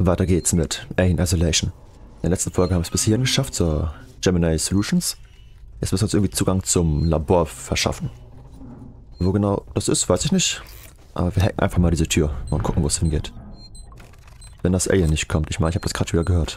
Weiter geht's mit Alien Isolation. In der letzten Folge haben wir es bis hierhin geschafft, zur Gemini Solutions. Jetzt müssen wir uns irgendwie Zugang zum Labor verschaffen. Wo genau das ist, weiß ich nicht. Aber wir hacken einfach mal diese Tür und gucken, wo es hingeht. Wenn das Alien nicht kommt. Ich meine, ich habe das gerade wieder gehört.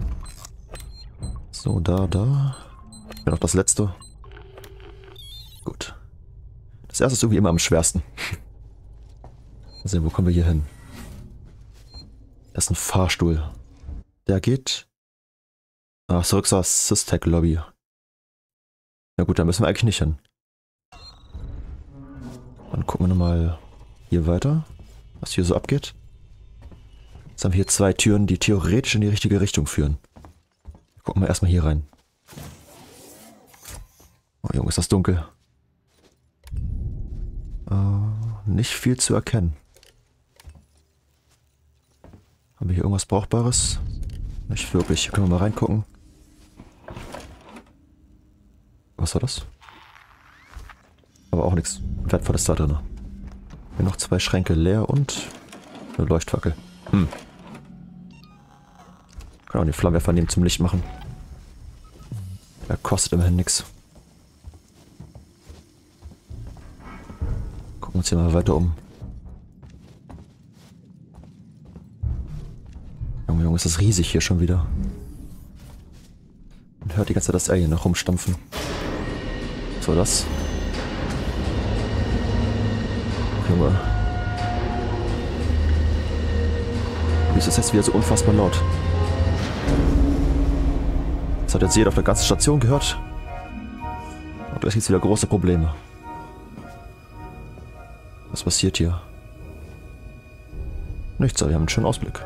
So, da. Wäre noch das letzte. Gut. Das erste ist irgendwie immer am schwersten. Mal sehen, wo kommen wir hier hin? Das ist ein Fahrstuhl. Der geht... Ach, zurück zur Systech Lobby. Na gut, da müssen wir eigentlich nicht hin. Dann gucken wir nochmal hier weiter, was hier so abgeht. Jetzt haben wir hier zwei Türen, die theoretisch in die richtige Richtung führen. Gucken wir erstmal hier rein. Oh Junge, ist das dunkel. Nicht viel zu erkennen. Haben wir hier irgendwas Brauchbares? Nicht wirklich. Hier können wir mal reingucken. Was war das? Aber auch nichts Wertvolles da drin. Hier noch zwei Schränke leer und eine Leuchtfackel. Kann auch den Flammenwerfer nehmen zum Licht machen. Der kostet immerhin nichts. Gucken wir uns hier mal weiter um. Junge, ist das riesig hier schon wieder. Man hört die ganze Zeit das Alien noch rumstampfen. Was war das? Junge. Wie ist das jetzt wieder so unfassbar laut? Das hat jetzt jeder auf der ganzen Station gehört. Und jetzt gibt es wieder große Probleme. Was passiert hier? Nichts, aber wir haben einen schönen Ausblick.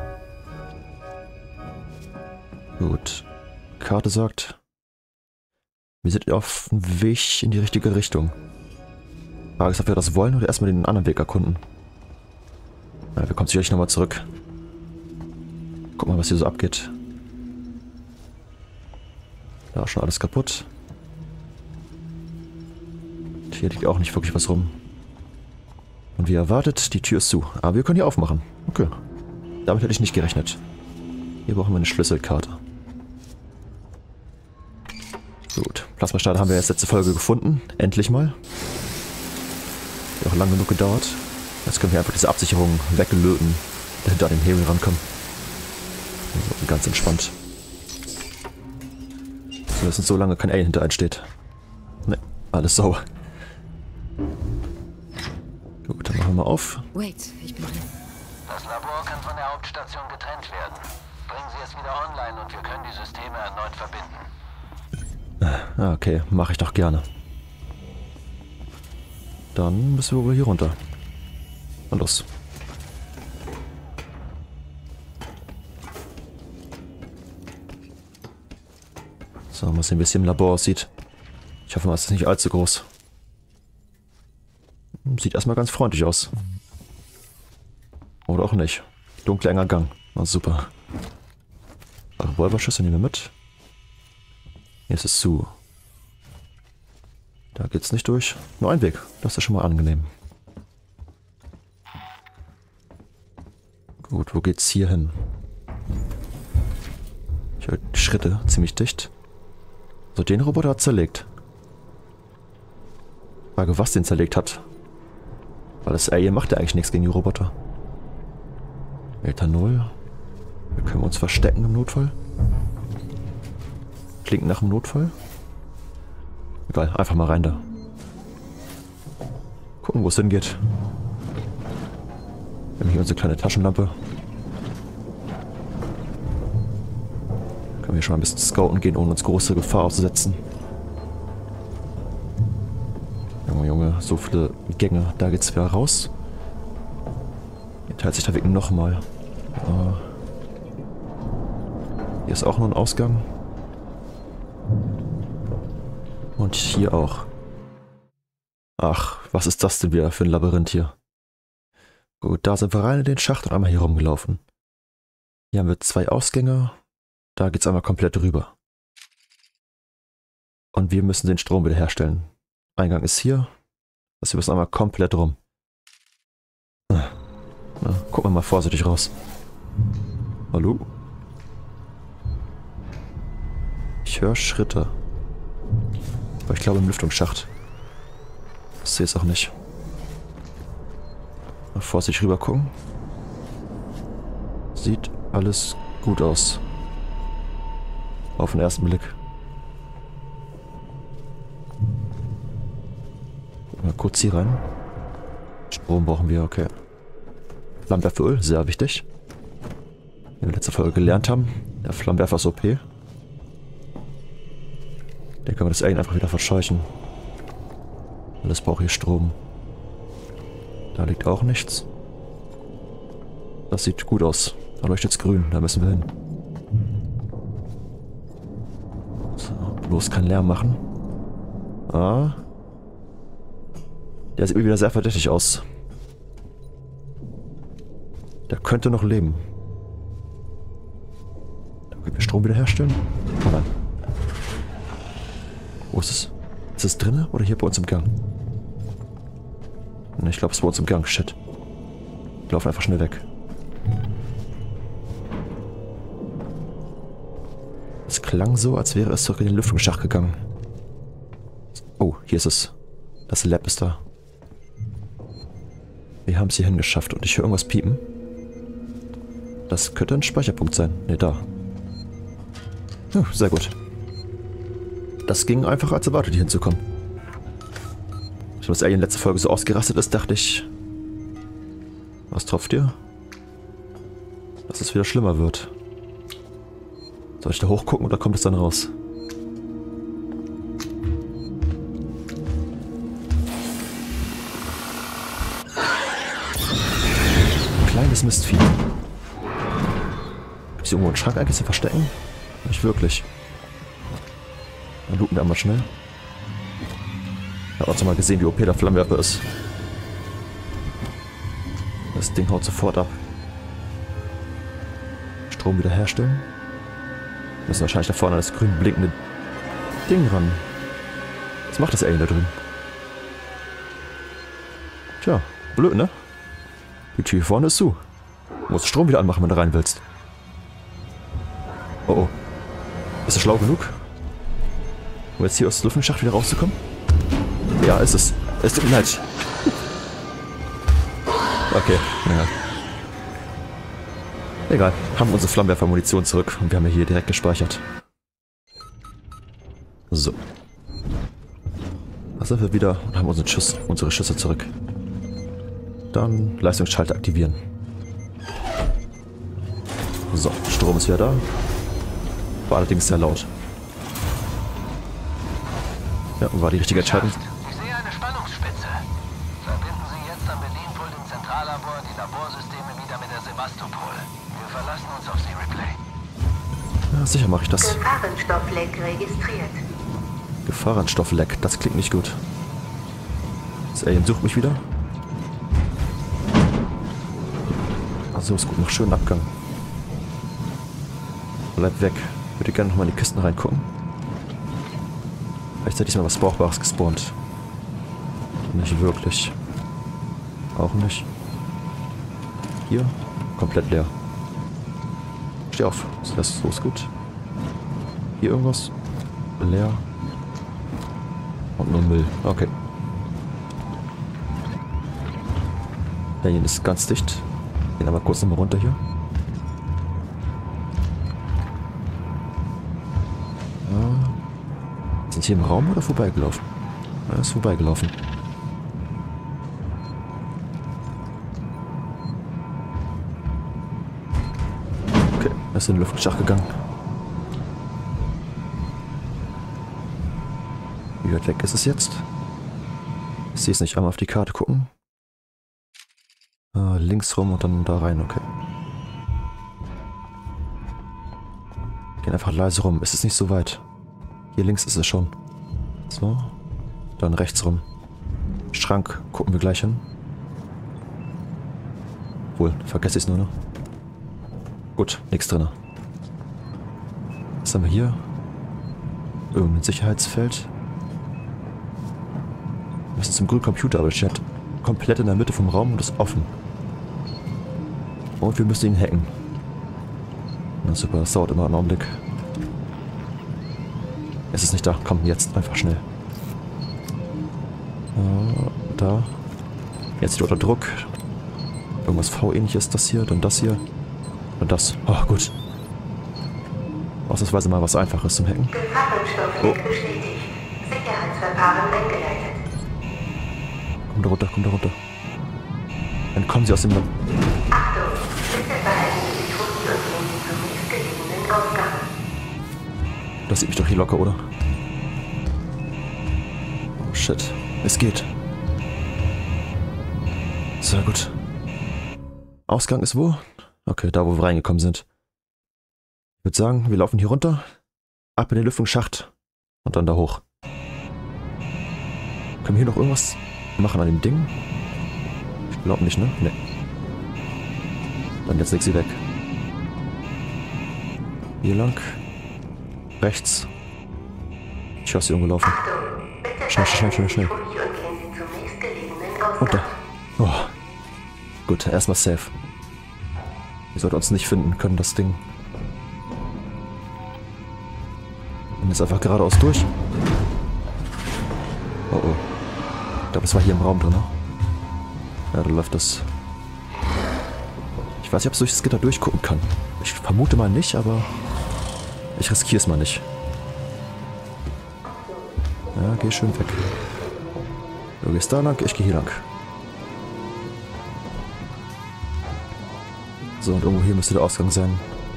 Gut. Karte sagt, wir sind auf dem Weg in die richtige Richtung. Frage ist, ob wir das wollen oder erstmal den anderen Weg erkunden. Ja, wir kommen sicherlich nochmal zurück. Guck mal, was hier so abgeht. Da ist schon alles kaputt. Und hier liegt auch nicht wirklich was rum. Und wie erwartet, die Tür ist zu. Aber wir können die aufmachen. Okay. Damit hätte ich nicht gerechnet. Hier brauchen wir eine Schlüsselkarte. Gut. Plasmastarter haben wir jetzt letzte Folge gefunden. Endlich mal. Hat auch lange genug gedauert. Jetzt können wir einfach diese Absicherung weglöten, dahinter an den Hebel rankommen. Also ganz entspannt. Zumindest so lange kein Alien hinter steht. Ne, alles sauber. Gut, dann machen wir mal auf. Wait, ich bin drin. Das Labor kann von der Hauptstation getrennt werden. Bringen Sie es wieder online und wir können die Systeme erneut verbinden. Okay, mache ich doch gerne. Dann müssen wir wohl hier runter. Und los. So, mal sehen, wie es hier im Labor aussieht. Ich hoffe mal, es ist nicht allzu groß. Sieht erstmal ganz freundlich aus. Oder auch nicht. Dunkler, enger Gang. Na super. Revolverschüsse nehmen wir mit. Hier ist es zu. Da geht's nicht durch. Nur ein Weg. Das ist schon mal angenehm. Gut, wo geht's hier hin? Ich höre die Schritte ziemlich dicht. So, den Roboter hat zerlegt. Frage, was den zerlegt hat. Weil das Alien macht ja eigentlich nichts gegen die Roboter. Ethanol. Da können wir uns verstecken im Notfall. Klingt nach dem Notfall. Egal, einfach mal rein da. Gucken, wo es hingeht. Wir haben hier unsere kleine Taschenlampe. Können wir schon mal ein bisschen scouten gehen, ohne uns große Gefahr auszusetzen. Junge, so viele Gänge. Da geht's wieder raus. Hier teilt sich der Weg nochmal. Hier ist auch noch ein Ausgang. Und hier auch. Ach, was ist das denn wieder für ein Labyrinth hier? Gut, da sind wir rein in den Schacht und einmal hier rumgelaufen. Hier haben wir zwei Ausgänge. Da geht's einmal komplett rüber. Und wir müssen den Strom wiederherstellen. Eingang ist hier. Das müssen einmal komplett rum. Na, gucken wir mal vorsichtig raus. Hallo? Ich höre Schritte. Aber ich glaube im Lüftungsschacht. Das sehe ich auch nicht. Mal vorsichtig rüber gucken. Sieht alles gut aus. Auf den ersten Blick. Gucken wir kurz hier rein. Strom brauchen wir, okay. Flammenwerferöl, sehr wichtig. Wie wir letzte Folge gelernt haben. Der Flammenwerfer ist OP. Den können wir das Alien einfach wieder verscheuchen. Alles braucht hier Strom. Da liegt auch nichts. Das sieht gut aus. Da leuchtet's grün, da müssen wir hin. So, bloß keinen Lärm machen. Ah. Der sieht wieder sehr verdächtig aus. Der könnte noch leben. Da können wir Strom wiederherstellen? Oh nein. Wo ist es? Ist es drinne oder hier bei uns im Gang? Ne, ich glaube, es ist bei uns im Gang. Shit. Wir laufen einfach schnell weg. Es klang so, als wäre es zurück in den Lüftungsschacht gegangen. Oh, hier ist es. Das Lab ist da. Wir haben es hier hingeschafft und ich höre irgendwas piepen. Das könnte ein Speicherpunkt sein. Ne, da. Sehr gut. Das ging einfacher als erwartet, hier hinzukommen. Als das Alien letzte Folge so ausgerastet ist, dachte ich... Was tropft dir? Dass es wieder schlimmer wird. Soll ich da hochgucken oder kommt es dann raus? Kleines Mistvieh. Gibt es hier irgendwo einen Schrank eigentlich zu verstecken? Nicht wirklich. Dann looten wir einmal schnell. Ich habe auch mal gesehen, wie OP der Flammenwerfer ist. Das Ding haut sofort ab. Strom wiederherstellen. Wir müssen wahrscheinlich da vorne an das grün blinkende Ding ran. Was macht das Alien da drin? Tja, blöd, ne? Die Tür hier vorne ist zu. Du musst Strom wieder anmachen, wenn du rein willst. Oh oh. Ist er schlau genug? Um jetzt hier aus dem Lüftungsschacht wieder rauszukommen? Ja, ist es. Es tut mir leid. Okay, naja. Egal. Haben unsere Flammenwerfer-Munition zurück und wir haben ja hier direkt gespeichert. So. Da sind wir wieder und haben unsere Schüsse zurück. Dann Leistungsschalter aktivieren. So, Strom ist wieder da. War allerdings sehr laut. Ja, war die richtige Entscheidung. Ich sehe eine Spannungsspitze. Verbinden Sie jetzt am Berlin-Pult im Zentrallabor die Laborsysteme wieder mit der Sebastopol. Wir verlassen uns auf Sie, Ripley. Ja, sicher mache ich das. Gefahrenstoffleck registriert. Gefahrenstoffleck, das klingt nicht gut. Das Alien sucht mich wieder. Also ist gut, noch schön Abgang. Bleib weg. Ich würde gerne nochmal in die Kisten reingucken. Vielleicht hat diesmal was Brauchbares gespawnt. Nicht wirklich. Auch nicht. Hier, komplett leer. Steh auf. Das ist so ist gut. Hier irgendwas? Leer. Und nur Müll. Okay. Der hier ist ganz dicht. Gehen aber kurz nochmal runter hier. Sind hier im Raum oder vorbeigelaufen? Er ist vorbeigelaufen. Okay, er ist in den Lüftungsschacht gegangen. Wie weit weg ist es jetzt? Ich sehe es nicht. Einmal auf die Karte gucken. Links rum und dann da rein, okay. Gehen einfach leise rum. Es ist nicht so weit. Hier links ist es schon. So. Dann rechts rum. Schrank gucken wir gleich hin. Wohl, vergesse ich es nur noch. Gut, nichts drin. Was haben wir hier? Irgendein Sicherheitsfeld. Das ist zum grünen Computer, aber das steht komplett in der Mitte vom Raum und ist offen. Und wir müssen ihn hacken. Na super, das dauert immer einen Augenblick. Es ist nicht da. Komm, jetzt einfach schnell. Da. Jetzt wieder unter Druck. Irgendwas V-ähnliches, das hier, dann das hier. Und das. Oh, gut. Ausnahmsweise mal was Einfaches zum Hacken. Gefahrenstoffleck bestätigt. Sicherheitsverfahren eingeleitet. Kommt da runter, kommt da runter. Dann kommen sie aus dem Land. Achtung, bitte behalten Sie sich ruhig und gehen Sie zum nächstgelegenen Ausgang. Das sieht mich doch hier locker, oder? Oh, shit. Es geht. Sehr gut. Ausgang ist wo? Okay, da wo wir reingekommen sind. Ich würde sagen, wir laufen hier runter, ab in den Lüftungsschacht und dann da hoch. Können wir hier noch irgendwas machen an dem Ding? Ich glaube nicht, ne? Ne. Dann jetzt leg sie weg. Hier lang. Rechts. Ich höre sie irgendwo laufen. Achtung, bitte Schnell, schnell, schnell, schnell. ruhig und gehen Sie zum nächstgelegenen Ausgang. Runter. Oh. Gut, erstmal safe. Wir sollten uns nicht finden können, das Ding. Und jetzt einfach geradeaus durch. Oh oh. Ich glaube, es war hier im Raum drin, ne? Ja, da läuft das. Ich weiß nicht, ob es durch das Gitter durchgucken kann. Ich vermute mal nicht, aber ich riskiere es mal nicht. Ja, geh schön weg. Du gehst da lang, ich gehe hier lang. So, und irgendwo hier müsste der Ausgang sein.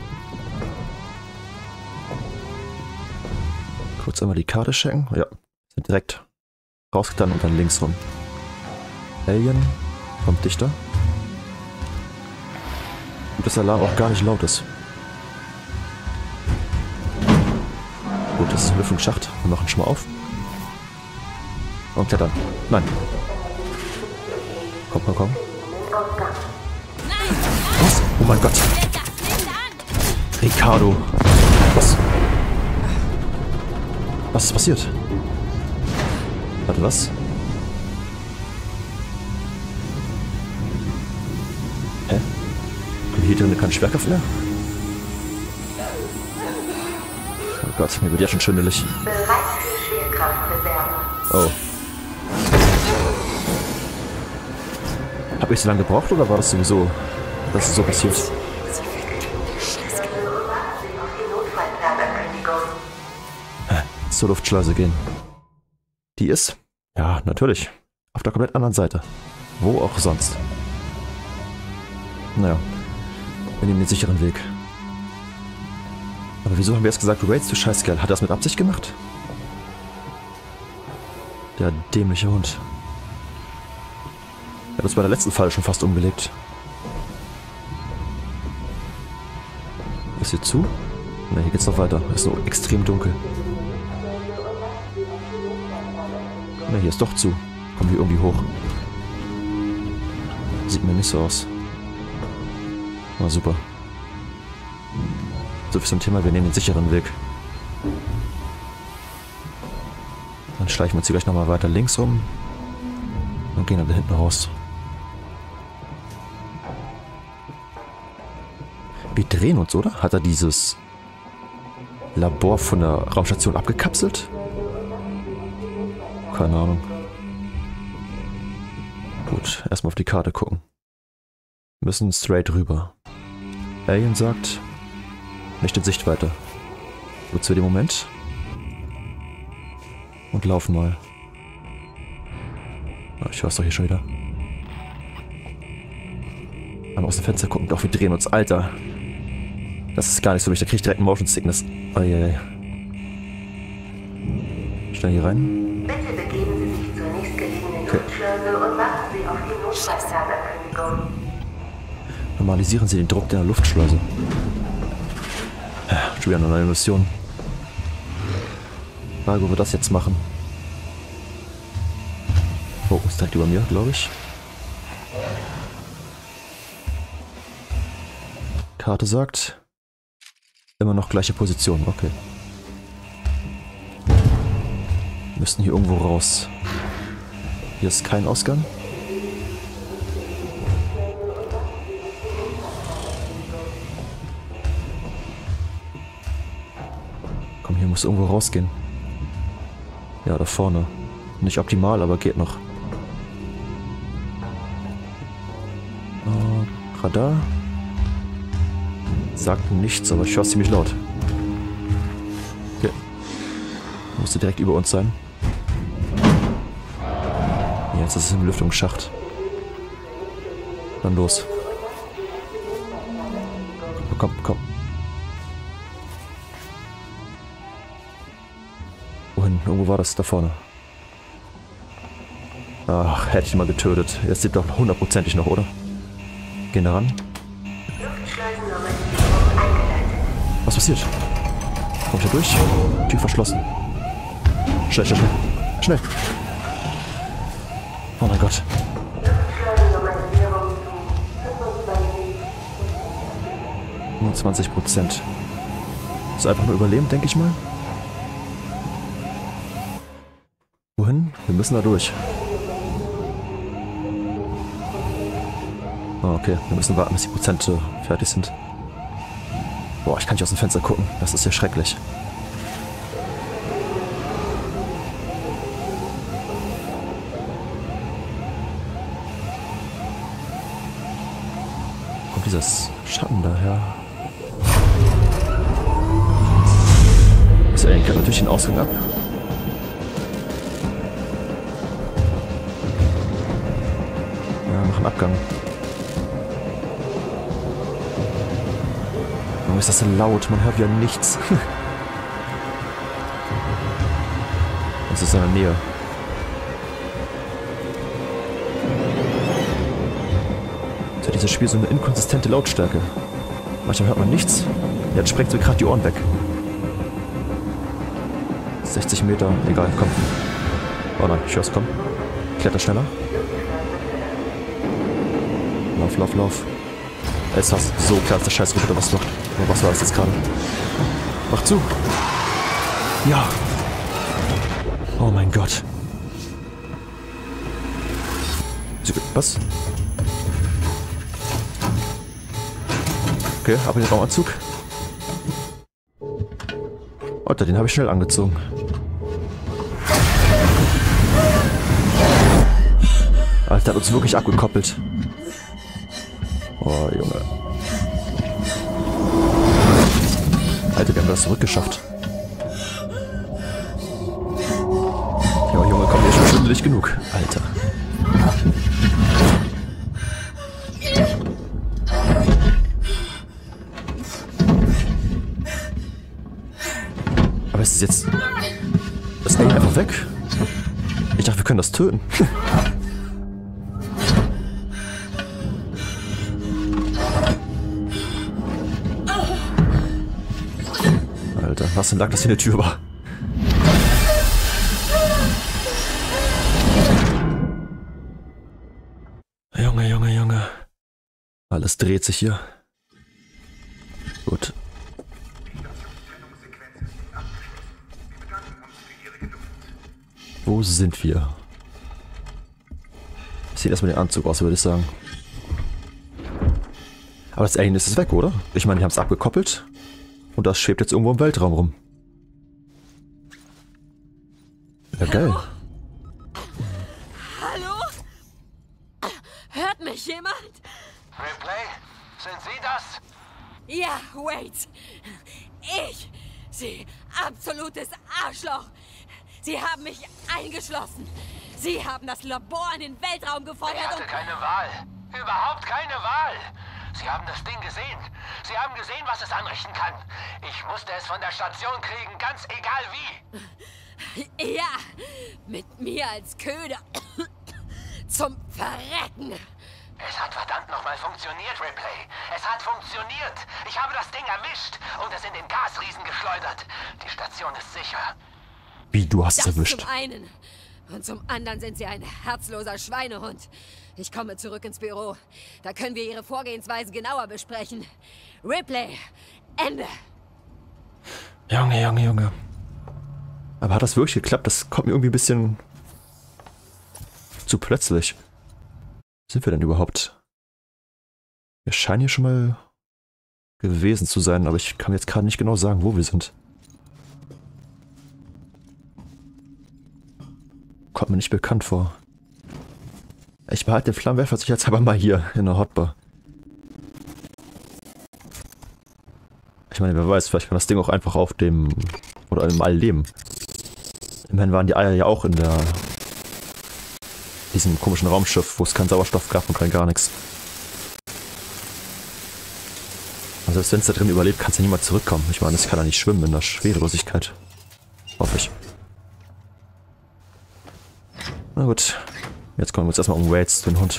Kurz einmal die Karte checken. Ja, sind direkt rausgetan und dann links rum. Alien kommt dichter. Gut, dass der Alarm auch gar nicht laut ist. Gut, das ist ein Lüftungsschacht. Wir machen schon mal auf. Und klettern. Nein. Komm, komm, komm. Was? Oh mein Gott. Ricardo. Was? Was ist passiert? Warte, was? Hä? Haben hier drin keine Schwerkraft mehr? Oh Gott, mir wird ja schon schwindelig. Bereit für Schwerkraftreserve. Oh. Hab ich so lange gebraucht oder war das sowieso, dass es so passiert? Warten Sie auf die Notfallplanerkündigung. Zur Luftschleuse gehen. Die ist, ja, natürlich, auf der komplett anderen Seite. Wo auch sonst. Naja, wir nehmen den sicheren Weg. Aber wieso haben wir jetzt gesagt, Raids, du Scheißkerl? Hat er das mit Absicht gemacht? Der dämliche Hund. Er hat uns bei der letzten Falle schon fast umgelegt. Ist hier zu? Ne, hier geht's noch weiter. Ist so extrem dunkel. Ne, hier ist doch zu. Kommen wir irgendwie hoch. Sieht mir nicht so aus. Na super. So viel zum Thema, wir nehmen den sicheren Weg. Dann schleichen wir uns hier gleich nochmal weiter links rum. Und gehen dann da hinten raus. Wir drehen uns, oder? Hat er dieses Labor von der Raumstation abgekapselt? Keine Ahnung. Gut, erstmal auf die Karte gucken. Wir müssen straight rüber. Alien sagt, nicht in Sichtweite. Nutzen wir den Moment. Und laufen mal. Oh, ich höre es doch hier schon wieder. Einmal aus dem Fenster gucken. Doch, wir drehen uns. Alter. Das ist gar nicht so lustig. Da kriege ich direkt einen Motion Sickness. Eieiei. Schnell hier rein. Bitte begeben Sie sich zur nächstgelegenen Luftschleuse und warten Sie auf die Notfallplanerkündigung. Normalisieren Sie den Druck der Luftschleuse. Schon wieder eine neue Mission. Frage, wo wir das jetzt machen. Oh, ist direkt über mir, glaube ich. Karte sagt, immer noch gleiche Position, okay. Wir müssen hier irgendwo raus. Hier ist kein Ausgang. Komm, hier muss irgendwo rausgehen. Ja, da vorne. Nicht optimal, aber geht noch. Radar. Sagt nichts, aber ich höre es ziemlich laut. Okay. Musste direkt über uns sein. Jetzt ist es im Lüftungsschacht. Dann los. Komm, komm. Wohin? Irgendwo war das da vorne. Ach, hätte ich ihn mal getötet. Jetzt lebt doch hundertprozentig noch, oder? Gehen da ran. Was passiert? Komm ich da durch? Tür verschlossen. Schnell, schnell, schnell. Schnell. Oh mein Gott. 20%. Ist einfach nur überleben, denke ich mal. Wohin? Wir müssen da durch. Oh, okay, wir müssen warten, bis die Prozente fertig sind. Boah, ich kann nicht aus dem Fenster gucken. Das ist ja schrecklich. Wo kommt dieses Schatten daher? So, ich kann natürlich den Ausgang ab. Ja, noch einen Abgang. Warum ist das so laut? Man hört ja nichts. Das ist in der Nähe. So, dieses Spiel so eine inkonsistente Lautstärke. Manchmal hört man nichts. Jetzt sprengt so gerade die Ohren weg. 60 Meter, egal, komm. Oh nein, ich hör's, komm. Kletter schneller. Lauf, lauf, lauf. Es war so klar, dass der scheiß Roboter was macht. Aber was war das jetzt gerade? Mach zu! Ja! Oh mein Gott. Was? Okay, ab in den Raumanzug. Alter, den habe ich schnell angezogen. Alter, der hat uns wirklich abgekoppelt. Oh, Junge. Alter, wir haben das zurückgeschafft. Ja, Junge, komm, hier ist schon schwindelig genug. Alter. Aber ist es jetzt... Das Alien einfach weg? Ich dachte, wir können das töten. Alter, was denn lag das hier in der Tür war? Junge, Junge, Junge. Alles dreht sich hier. Gut. Wo sind wir? Sieht erstmal den Anzug aus, würde ich sagen. Aber das Alien ist weg, oder? Ich meine, die haben es abgekoppelt. Und das schwebt jetzt irgendwo im Weltraum rum. Ja, geil. Hallo? Hört mich jemand? Ripley, sind Sie das? Ja, wait. Sie, absolutes Arschloch. Sie haben mich eingeschlossen. Sie haben das Labor in den Weltraum gefeuert Ich hatte keine Wahl. Überhaupt keine Wahl. Sie haben das Ding gesehen. Sie haben gesehen, was es anrichten kann. Ich musste es von der Station kriegen, ganz egal wie. Ja, mit mir als Köder. Zum Verrecken. Es hat verdammt nochmal funktioniert, Ripley. Es hat funktioniert. Ich habe das Ding erwischt und es in den Gasriesen geschleudert. Die Station ist sicher. Wie, du hast es Das erwischt? zum einen. Und zum anderen sind Sie ein herzloser Schweinehund. Ich komme zurück ins Büro. Da können wir Ihre Vorgehensweise genauer besprechen. Ripley, Ende. Junge, Junge, Junge. Aber hat das wirklich geklappt? Das kommt mir irgendwie ein bisschen zu plötzlich. Wo sind wir denn überhaupt? Wir scheinen hier schon mal gewesen zu sein, aber ich kann jetzt gerade nicht genau sagen, wo wir sind. Kommt mir nicht bekannt vor. Ich behalte den Flammenwerfer sicherheitshalber mal hier in der Hotbar. Ich meine, wer weiß, vielleicht kann das Ding auch einfach auf dem... oder im All leben. Immerhin waren die Eier ja auch in diesem komischen Raumschiff, wo es keinen Sauerstoff gab und kein gar nichts. Also selbst wenn es da drin überlebt, kann es ja niemand zurückkommen. Ich meine, es kann ja nicht schwimmen in der Schwerelosigkeit. Hoffe ich. Na gut. Jetzt kümmern wir uns erstmal um Waits, den Hund.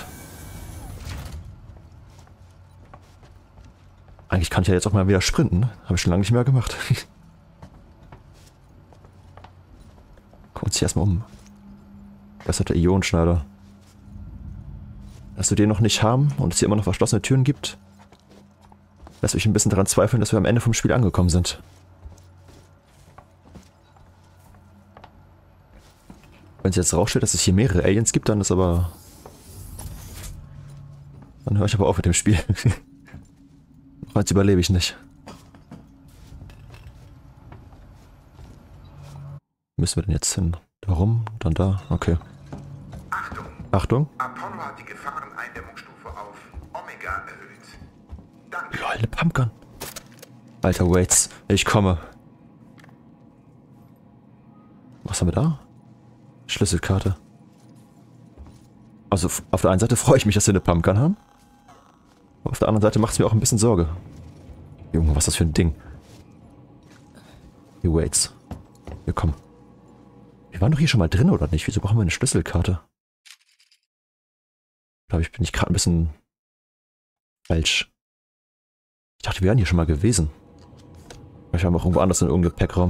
Eigentlich kann ich ja jetzt auch mal wieder sprinten, ne? Habe ich schon lange nicht mehr gemacht. Gucken wir uns hier erstmal um. Das hat der Ionenschneider. Dass wir den noch nicht haben und es hier immer noch verschlossene Türen gibt, lässt mich ein bisschen daran zweifeln, dass wir am Ende vom Spiel angekommen sind. Wenn es jetzt rausstellt, dass es hier mehrere Aliens gibt, dann ist aber... Dann höre ich aber auf mit dem Spiel. Jetzt überlebe ich nicht. Müssen wir denn jetzt hin? Warum? Dann da? Okay. Achtung! Achtung! Apollo hat die Gefahreneindämmungsstufe auf Omega erhöht. Danke. Lol, eine Pumpgun. Alter, Waits. Ich komme. Was haben wir da? Schlüsselkarte. Also auf der einen Seite freue ich mich, dass wir eine Pumpgun haben. Aber auf der anderen Seite macht es mir auch ein bisschen Sorge. Junge, was ist das für ein Ding? Die Waits. Wir kommen. Wir waren doch hier schon mal drin, oder nicht? Wieso brauchen wir eine Schlüsselkarte? Glaube ich, bin ich gerade ein bisschen falsch. Ich dachte, wir wären hier schon mal gewesen. Vielleicht waren wir auch irgendwo anders in irgendeinem Packraum.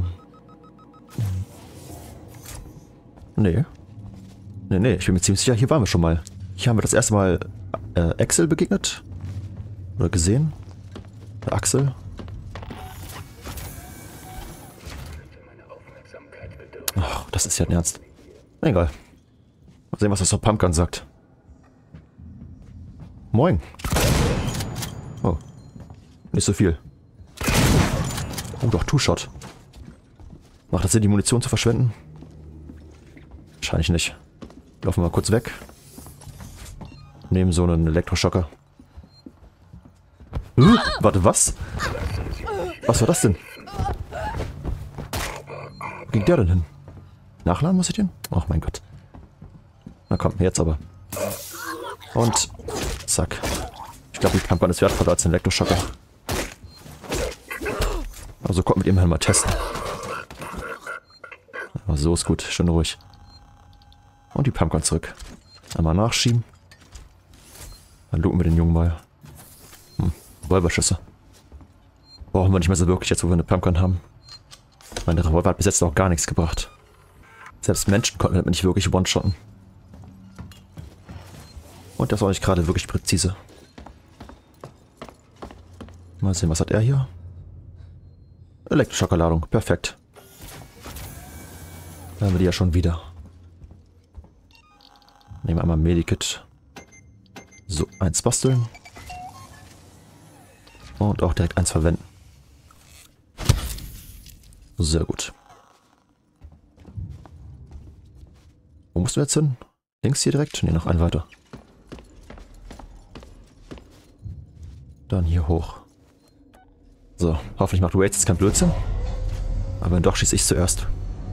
Nee. Nee, ich bin mir ziemlich sicher, hier waren wir schon mal. Hier haben wir das erste Mal Axel begegnet. Oder gesehen. Der Axel. Ach, das ist ja ein Ernst. Egal. Mal sehen, was das so Pumpgun sagt. Moin. Oh. Nicht so viel. Oh, doch, Two-Shot. Macht das Sinn, die Munition zu verschwenden? Wahrscheinlich nicht. Laufen wir mal kurz weg. Nehmen so einen Elektroschocker. Warte, was? Was war das denn? Wo ging der denn hin? Nachladen muss ich den? Ach mein Gott. Na komm, jetzt aber. Und zack. Ich glaube, die Pumpgun ist wertvoller als ein Elektroschocker. Also kommt mit ihm mal testen. Aber so ist gut, schön ruhig. Und die Pumpgun zurück. Einmal nachschieben. Dann looten wir den Jungen mal. Revolverschüsse. Brauchen wir nicht mehr so wirklich, jetzt wo wir eine Pumpgun haben. Meine Revolver hat bis jetzt noch gar nichts gebracht. Selbst Menschen konnten damit nicht wirklich one-shotten. Und das war nicht gerade wirklich präzise. Mal sehen, was hat er hier? Elektroschockerladung, perfekt. Dann haben wir die ja schon wieder. Nehmen wir einmal Medikit. So, eins basteln. Und auch direkt eins verwenden. Sehr gut. Wo mussten wir jetzt hin? Links hier direkt? Ne, noch ein weiter. Dann hier hoch. So, hoffentlich macht Waits jetzt keinen Blödsinn. Aber wenn doch, schieße ich zuerst.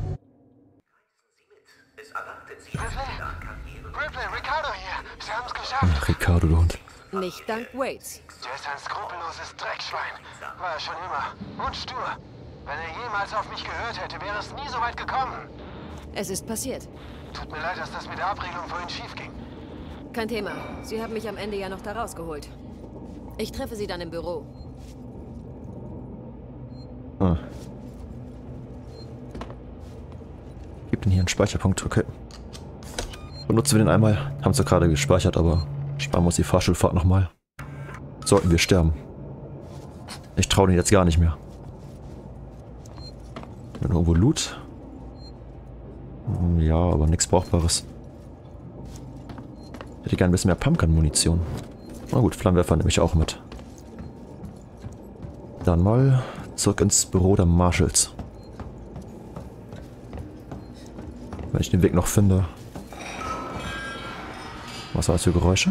Ripley, Ricardo hier. Sie haben es geschafft. Ach, Ricardo, du Hund. Nicht dank Waits. Der ist ein skrupelloses Dreckschwein. War er schon immer. Und stur. Wenn er jemals auf mich gehört hätte, wäre es nie so weit gekommen. Es ist passiert. Tut mir leid, dass das mit der Abregelung vorhin schief ging. Kein Thema. Sie haben mich am Ende ja noch da rausgeholt. Ich treffe Sie dann im Büro. Ah. Gibt denn hier einen Speicherpunkt? Okay. Benutzen wir den einmal. Haben es ja gerade gespeichert, aber sparen wir uns die Fahrstuhlfahrt nochmal. Sollten wir sterben. Ich traue den jetzt gar nicht mehr. Wenn irgendwo Loot? Ja, aber nichts Brauchbares. Ich hätte gerne ein bisschen mehr Pumpgun-Munition. Na gut, Flammenwerfer nehme ich auch mit. Dann mal zurück ins Büro der Marshalls. Wenn ich den Weg noch finde. Was war das für Geräusche?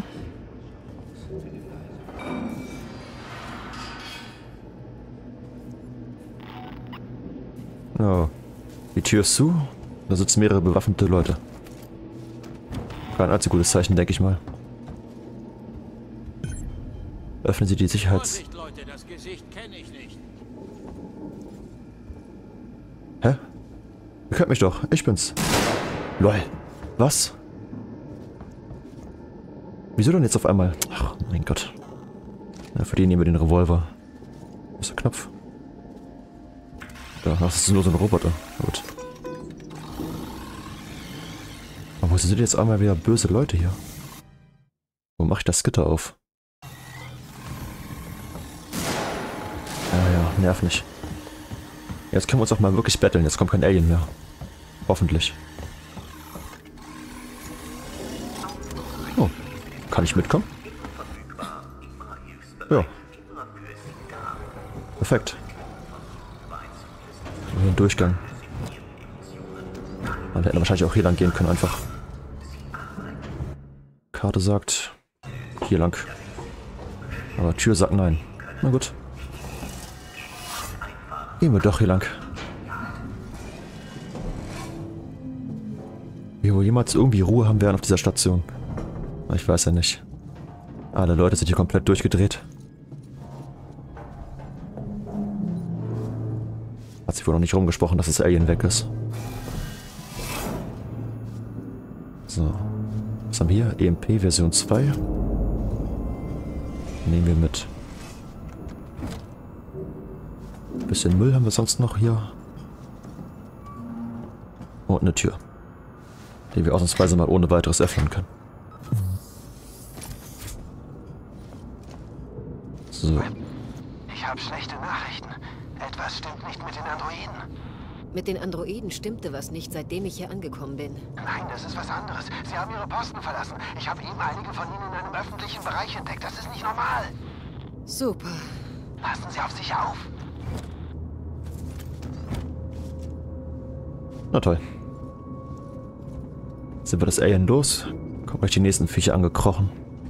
Oh. Die Tür ist zu. Da sitzen mehrere bewaffnete Leute. Kein allzu gutes Zeichen, denke ich mal. Öffnen Sie die Sicherheits... Vorsicht, Leute, das Gesicht kenne ich nicht. Hä? Ihr kennt mich doch. Ich bin's. LOL. Was? Wieso denn jetzt auf einmal? Ach, mein Gott. Ja, für den nehmen wir den Revolver. Wo ist der Knopf? Da, das ist nur so ein Roboter. Gut. Aber wo sind jetzt einmal wieder böse Leute hier? Wo mache ich das Gitter auf? Ja, nerv nicht. Jetzt können wir uns auch mal wirklich betteln. Jetzt kommt kein Alien mehr. Hoffentlich. Oh. Kann ich mitkommen? Ja. Perfekt. Hier ein Durchgang. Man hätte wahrscheinlich auch hier lang gehen können, einfach. Karte sagt hier lang. Aber Tür sagt nein. Na gut. Gehen wir doch hier lang. Wir wohl jemals irgendwie Ruhe haben werden auf dieser Station. Ich weiß ja nicht. Alle Leute sind hier komplett durchgedreht. Hat sich wohl noch nicht rumgesprochen, dass das Alien weg ist. So. Was haben wir hier? EMP Version 2. Nehmen wir mit. Ein bisschen Müll haben wir sonst noch hier. Und eine Tür. Die wir ausnahmsweise mal ohne weiteres öffnen können. So. Ich habe schlechte Nachrichten. Etwas stimmt nicht mit den Androiden. Mit den Androiden stimmte was nicht, seitdem ich hier angekommen bin. Nein, das ist was anderes. Sie haben ihre Posten verlassen. Ich habe eben einige von ihnen in einem öffentlichen Bereich entdeckt. Das ist nicht normal. Super. Passen Sie auf sich auf. Na toll. Sind wir das Alien los? Kommen gleich die nächsten Viecher angekrochen.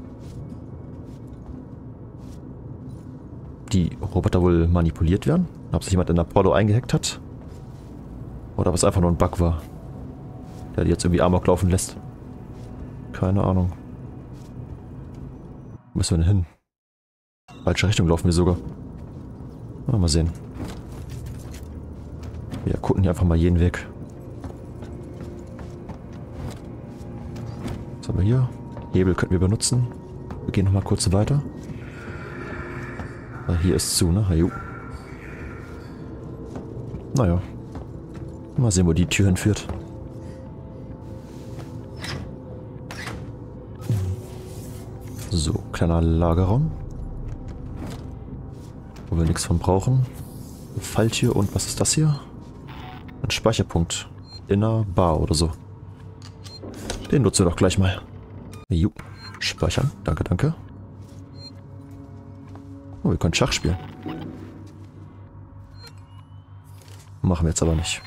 Die Roboter wohl manipuliert werden? Ob sich jemand in Apollo eingehackt hat? Oder ob es einfach nur ein Bug war, der die jetzt irgendwie Amok laufen lässt? Keine Ahnung. Wo müssen wir denn hin? Falsche Richtung laufen wir sogar. Mal sehen. Wir erkunden hier einfach mal jeden Weg. Was haben wir hier? Hebel könnten wir benutzen. Wir gehen nochmal kurz weiter. Hier ist zu, ne? Jo. Naja. Mal sehen, wo die Tür hinführt. So, kleiner Lagerraum. Wo wir nichts von brauchen. Falltür und was ist das hier? Ein Speicherpunkt. Inner Bar oder so. Den nutzen wir doch gleich mal. Jo. Speichern. Danke, danke. Oh, wir können Schach spielen. Machen wir jetzt aber nicht.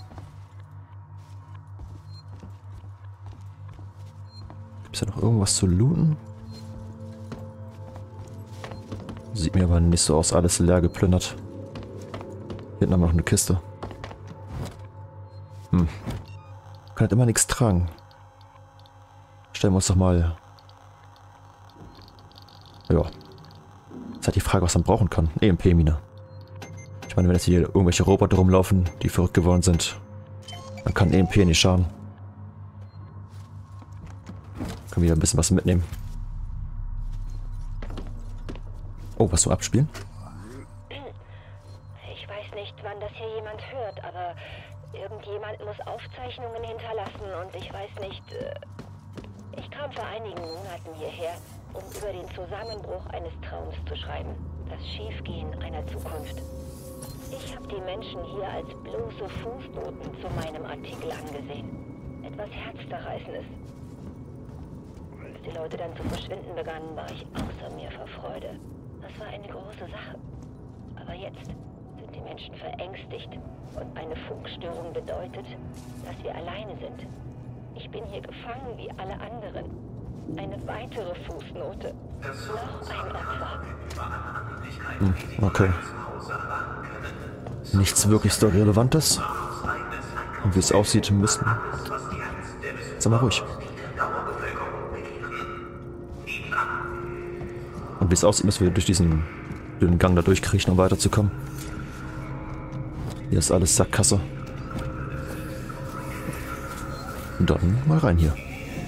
Gibt es ja noch irgendwas zu looten? Sieht mir aber nicht so aus, alles leer geplündert. Hier hinten haben wir noch eine Kiste. Kann halt immer nichts tragen. Stellen wir uns doch mal... Ja. Ist halt die Frage, was man brauchen kann. EMP-Mine. Ich meine, wenn jetzt hier irgendwelche Roboter rumlaufen, die verrückt geworden sind, dann kann EMP nicht schaden. Können wir hier ein bisschen was mitnehmen. Oh, was so abspielen? Ich weiß nicht, wann das hier jemand hört, aber irgendjemand muss Aufzeichnungen hinterlassen und ich weiß nicht... Ich kam vor einigen Monaten hierher, um über den Zusammenbruch eines Traums zu schreiben. Das Schiefgehen einer Zukunft. Ich habe die Menschen hier als bloße Fußboten zu meinem Artikel angesehen. Etwas Herzzerreißendes. Als die Leute dann zu verschwinden begannen, war ich außer mir vor Freude. Das war eine große Sache. Aber jetzt sind die Menschen verängstigt und eine Funkstörung bedeutet, dass wir alleine sind. Ich bin hier gefangen wie alle anderen. Eine weitere Fußnote. Noch ein Opfer. Okay. Nichts wirklich Story-Relevantes. Und wie es aussieht, müssen... Sag mal ruhig. Und wie es aussieht, müssen wir durch diesen dünnen Gang da durchkriechen, um weiterzukommen. Hier ist alles Sackgasse. Und dann mal rein hier.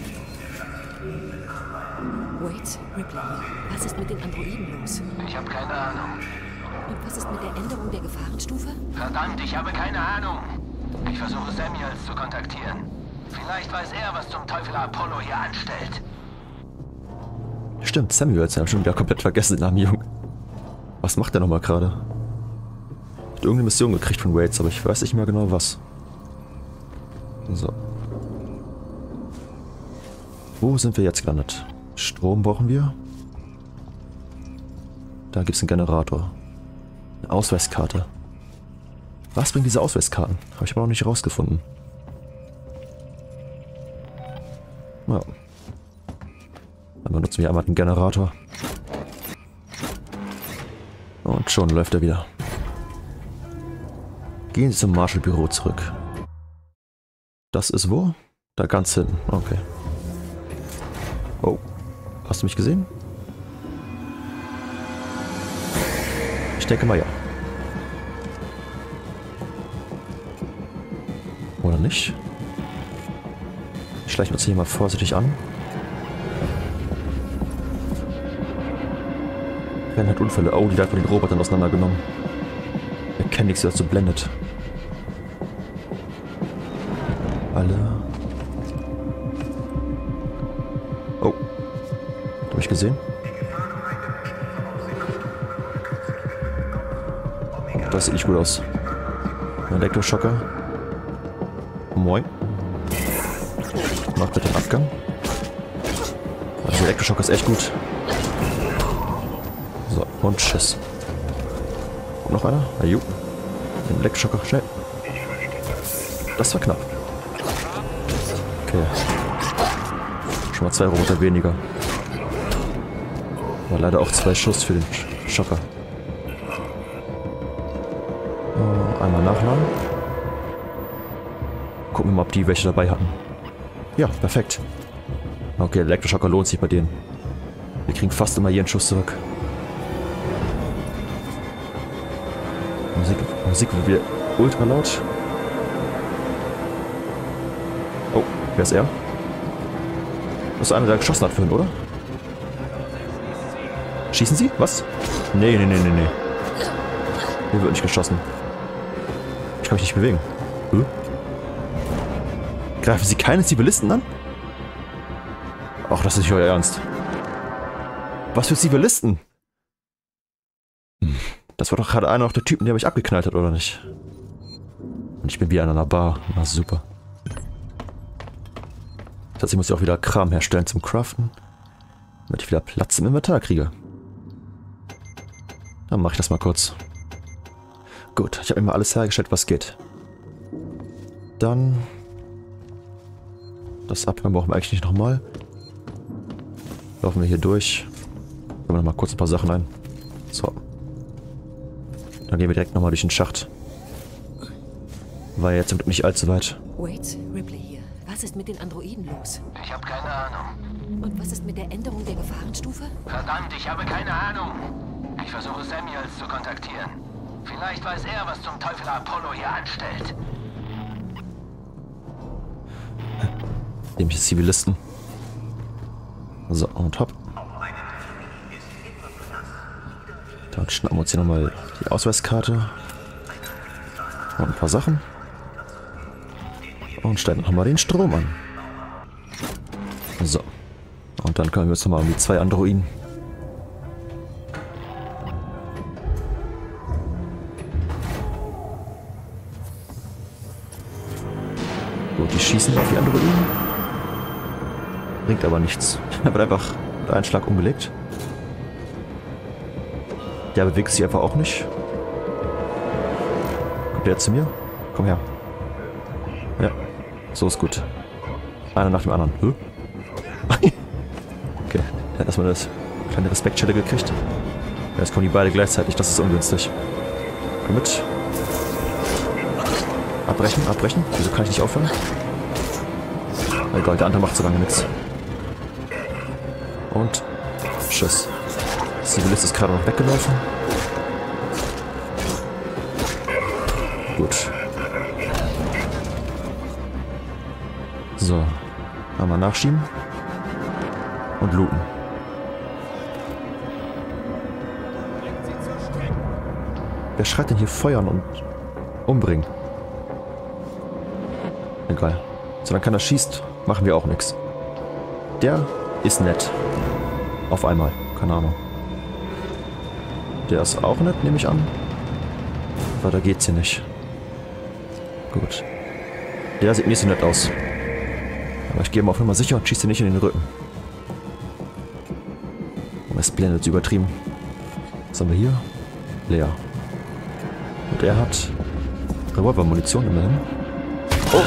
Wait, Ripley, was ist mit den Androiden los? Ich habe keine Ahnung. Und was ist mit der Änderung der Gefahrenstufe? Verdammt, ich habe keine Ahnung. Ich versuche Samuels zu kontaktieren. Vielleicht weiß er, was zum Teufel Apollo hier anstellt. Stimmt, Samuels habe ich schon wieder komplett vergessen, den armen Jungen. Was macht der nochmal gerade? Hat irgendeine Mission gekriegt von Waits, aber ich weiß nicht mehr genau was. So. Wo sind wir jetzt gelandet? Strom brauchen wir. Da gibt es einen Generator. Eine Ausweiskarte. Was bringen diese Ausweiskarten? Habe ich aber noch nicht rausgefunden. Ja. Dann benutzen wir einmal den Generator. Und schon läuft er wieder. Gehen Sie zum Marshall-Büro zurück. Das ist wo? Da ganz hinten. Okay. Oh. Hast du mich gesehen? Ich denke mal ja. Oder nicht? Ich schleiche uns hier mal vorsichtig an. Ren hat Unfälle. Oh, die wird von den Robotern auseinandergenommen. Er kennt nichts, was so blendet. Alle. Oh. Hab ich gesehen? Oh, das sieht nicht gut aus. Ein Elektroschocker. Moin. Mach bitte den Abgang. Also der Elektroschocker ist echt gut. So, und tschüss. Und noch einer? Ajo. Den Elektroschocker, schnell. Das war knapp. Okay. Schon mal 2 Roboter weniger. War leider auch 2 Schuss für den Schocker. Einmal nachladen. Gucken wir mal, ob die welche dabei hatten. Ja, perfekt. Okay, der Elektroschocker lohnt sich bei denen. Wir kriegen fast immer jeden Schuss zurück. Musik wird wieder ultra laut. Oh, wer ist er? Das ist einer, der geschossen hat vorhin, oder? Schießen Sie? Was? Nee. Hier wird nicht geschossen. Ich kann mich nicht bewegen. Greifen Sie keine Zivilisten an? Ach, das ist nicht euer Ernst. Was für Zivilisten? Das war doch gerade einer der Typen, der mich abgeknallt hat, oder nicht? Und ich bin wieder in einer Bar. Na super. Das heißt, ich muss ja auch wieder Kram herstellen zum Craften. Damit ich wieder Platz im Inventar kriege. Dann mache ich das mal kurz. Gut, ich habe immer alles hergestellt, was geht. Dann... Das Abgang brauchen wir eigentlich nicht nochmal. Laufen wir hier durch. Können wir nochmal kurz ein paar Sachen ein. So. Dann gehen wir direkt nochmal durch den Schacht. War ja jetzt zum Glück nicht allzu weit. Wait, Ripley hier. Was ist mit den Androiden los? Ich habe keine Ahnung. Und was ist mit der Änderung der Gefahrenstufe? Verdammt, ich habe keine Ahnung. Ich versuche Samuels zu kontaktieren. Vielleicht weiß er, was zum Teufel Apollo hier anstellt. Dämliche Zivilisten. So, und hopp. Dann schnappen wir uns hier nochmal die Ausweiskarte. Und ein paar Sachen. Und stellen nochmal den Strom an. So. Und dann kümmern wir uns nochmal um die 2 Androiden. Gut, die schießen auf die Androiden. Bringt aber nichts. Er wird einfach mit einem Schlag umgelegt. Der bewegt sich einfach auch nicht. Kommt der zu mir? Komm her. Ja, so ist gut. Einer nach dem anderen. Er hat erstmal eine kleine Respektschelle gekriegt. Jetzt kommen die beide gleichzeitig, das ist ungünstig. Komm mit. Abbrechen, abbrechen. Wieso kann ich nicht aufhören? Egal, der andere macht so lange nichts. Und tschüss. Zivilist ist gerade noch weggelaufen. Gut. So. Einmal nachschieben. Und looten. Wer schreit denn hier feuern und umbringen? Egal. Solange keiner schießt, machen wir auch nichts. Der ist nett. Auf einmal. Keine Ahnung. Der ist auch nett, nehme ich an. Weiter geht's hier nicht. Gut. Der sieht nicht so nett aus. Aber ich gehe mal auf Nummer sicher und schieße nicht in den Rücken. Es blendet übertrieben. Was haben wir hier? Leer. Und er hat Revolvermunition immerhin. Oh!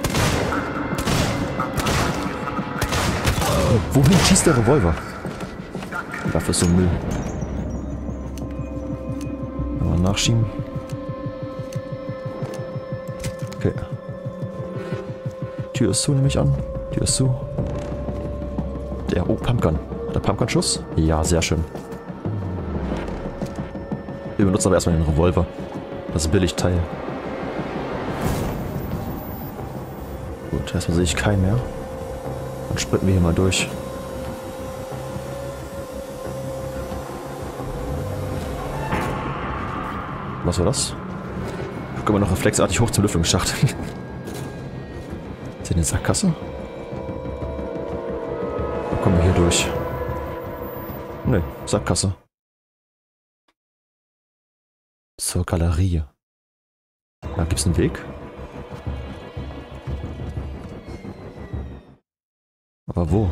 Wohin schießt der Revolver? Dafür ist so ein Müll. Mal nachschieben. Okay. Tür ist zu, nehme ich an. Tür ist zu. Der, oh, Pumpgun. Hat der Pumpgun-Schuss? Ja, sehr schön. Wir benutzen aber erstmal den Revolver. Das Billigteil. Gut, erstmal sehe ich keinen mehr. Dann sprinten wir hier mal durch. Was war das? Ich gucke immer noch reflexartig hoch zum Lüftungsschacht. Ist hier eine Sackgasse? Dann kommen wir hier durch. Ne, Sackgasse. Zur Galerie. Da gibt's einen Weg. Aber wo?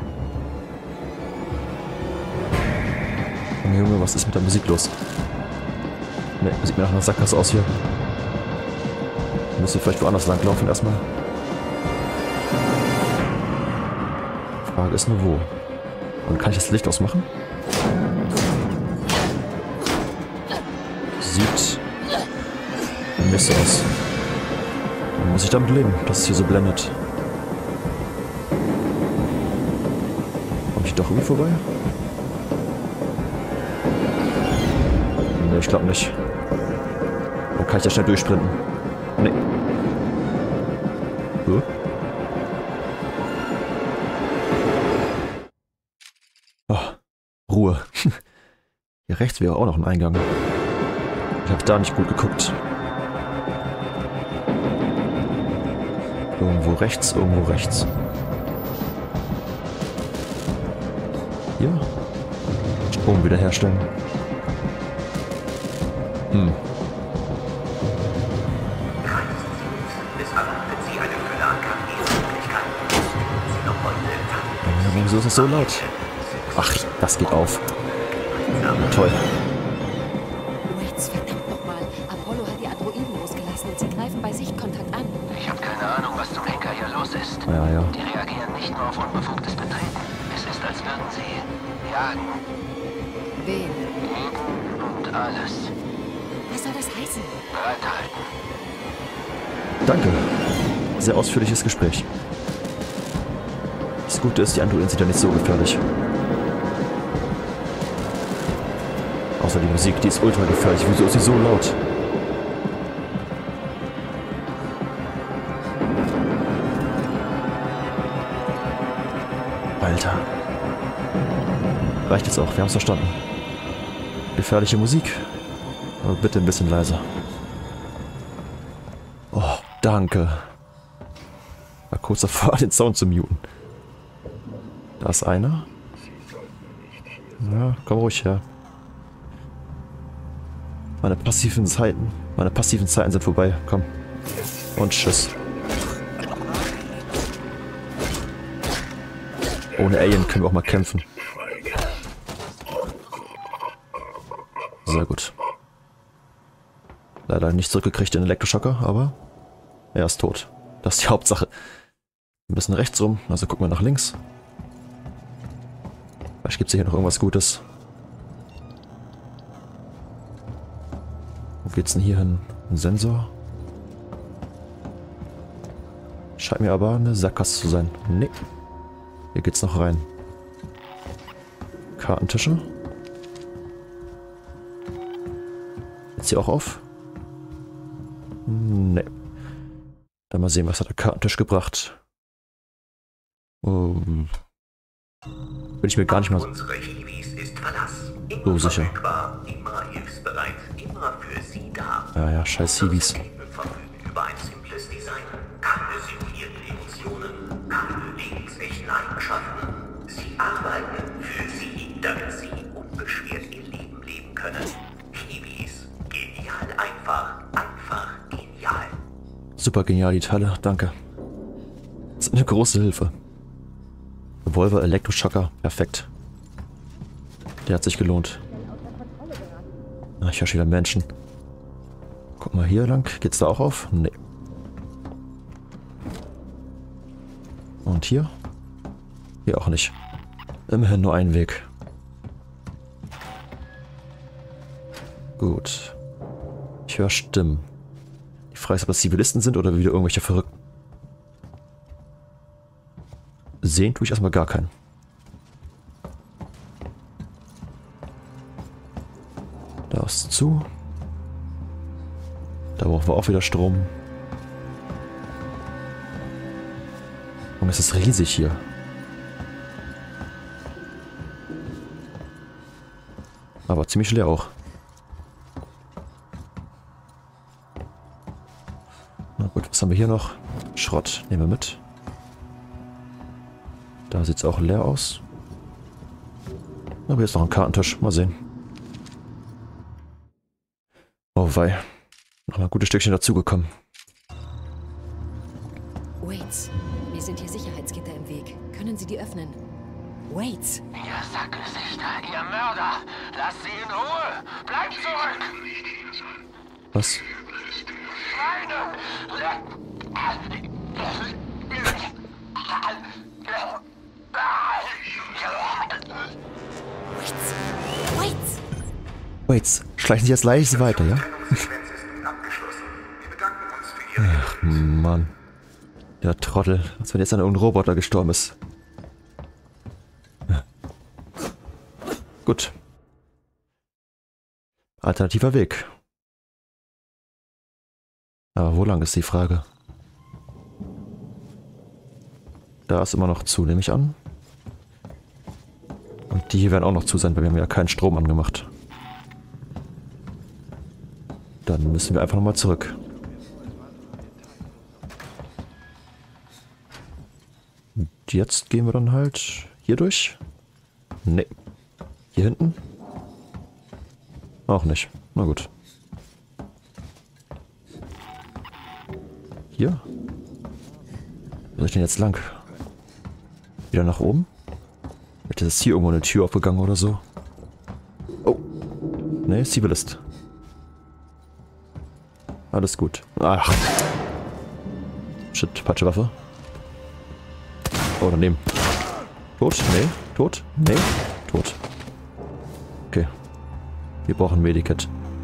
Junge, was ist mit der Musik los? Ne, sieht mir nach einer Sackgasse aus hier. Müssen wir vielleicht woanders lang laufen erstmal. Frage ist nur wo. Und kann ich das Licht ausmachen? Sieht nicht so aus. Dann muss ich damit leben, dass es hier so blendet. Komme ich doch irgendwie vorbei? Ne, ich glaube nicht. Dann kann ich da schnell durchsprinten. Ne. Oh, Ruhe. Hier rechts wäre auch noch ein Eingang. Ich habe da nicht gut geguckt. Irgendwo rechts, irgendwo rechts. Hier? Strom wiederherstellen. Wieso ist das so laut? Ach, das geht auf. Ja, toll. Wait, verdammt nochmal. Apollo hat die Androiden losgelassen und sie greifen bei Sichtkontakt an. Ich habe keine Ahnung, was zum Henker hier los ist. Ja. Die reagieren nicht nur auf unbefugtes Betreten. Es ist, als würden sie jagen. Wen? Jeden und alles. Was soll das heißen? Bereithalten. Danke. Sehr ausführliches Gespräch. Das Gute ist, die Androiden sind ja nicht so gefährlich. Außer die Musik, die ist ultra gefährlich. Wieso ist sie so laut? Alter. Reicht jetzt auch, wir haben es verstanden. Gefährliche Musik. Aber bitte ein bisschen leiser. Oh, danke. War kurz davor, den Sound zu muten. Da ist einer. Ja, komm ruhig her. Meine passiven Zeiten sind vorbei. Komm. Und tschüss. Ohne Alien können wir auch mal kämpfen. Sehr gut. Leider nicht zurückgekriegt den Elektroschocker, aber er ist tot. Das ist die Hauptsache. Wir müssen rechts rum, also gucken wir nach links. Vielleicht gibt es hier noch irgendwas Gutes. Wo geht's denn hier hin? Ein Sensor? Scheint mir aber eine Sackgasse zu sein. Nee. Hier geht's noch rein. Kartentische. Jetzt hier auch auf? Nee. Dann mal sehen, was hat der Kartentisch gebracht. Bin ich mir gar nicht mal Unsere Hiwis ist Verlass. so sicher. Verfügbar, immer hilfsbereit, immer für Sie da. Ja, scheiß Hiwis. Typen verfügen über ein simples Design. Keine simulierten Emotionen, keine lebensechten Eigenschaften. Sie arbeiten für Sie, damit Sie unbeschwert Ihr Leben leben können. Hiwis. Genial einfach. Einfach genial. Super genial, die Teile. Danke. Das ist eine große Hilfe. Revolver, Elektroschocker. Perfekt. Der hat sich gelohnt. Ah, ich höre schon wieder Menschen. Guck mal hier lang. Geht's da auch auf? Nee. Und hier? Hier auch nicht. Immerhin nur ein Weg. Gut. Ich höre Stimmen. Die Frage ist, ob das Zivilisten sind oder wieder irgendwelche Verrückten. Sehen tue ich erstmal gar keinen. Da ist zu. Da brauchen wir auch wieder Strom. Und es ist riesig hier. Aber ziemlich leer auch. Na gut, was haben wir hier noch? Schrott, nehmen wir mit. Da sieht es auch leer aus. Aber hier ist noch ein Kartentisch. Mal sehen. Oh wei. Noch mal ein gutes Stückchen dazugekommen. Waits, mir sind hier Sicherheitsgitter im Weg. Können Sie die öffnen? Waits! Ihr Sackgesichter, ihr Mörder! Lasst sie in Ruhe! Bleibt zurück! Was? Schweine! Waits! Waits, schleichen Sie jetzt leise weiter, ja? Trennungssequenz ist abgeschlossen. Wir bedanken uns für Ihre Ach, Mann. Der Trottel. Als wenn jetzt an irgendein Roboter gestorben ist. Ja. Gut. Alternativer Weg. Aber wo lang ist die Frage? Da ist immer noch zu, nehme ich an. Und die hier werden auch noch zu sein, weil wir haben ja keinen Strom angemacht. Dann müssen wir einfach nochmal zurück. Und jetzt gehen wir dann halt hier durch. Nee. Hier hinten? Auch nicht. Na gut. Hier? Wo soll ich denn jetzt lang? Wieder nach oben? Hätte das hier irgendwo eine Tür aufgegangen oder so? Oh. Nee, Zivilist. Alles gut. Ach. Shit, falsche Waffe. Oh, daneben. Tot? Nee. Tot? Nee. Tot. Okay. Wir brauchen ein Medikit.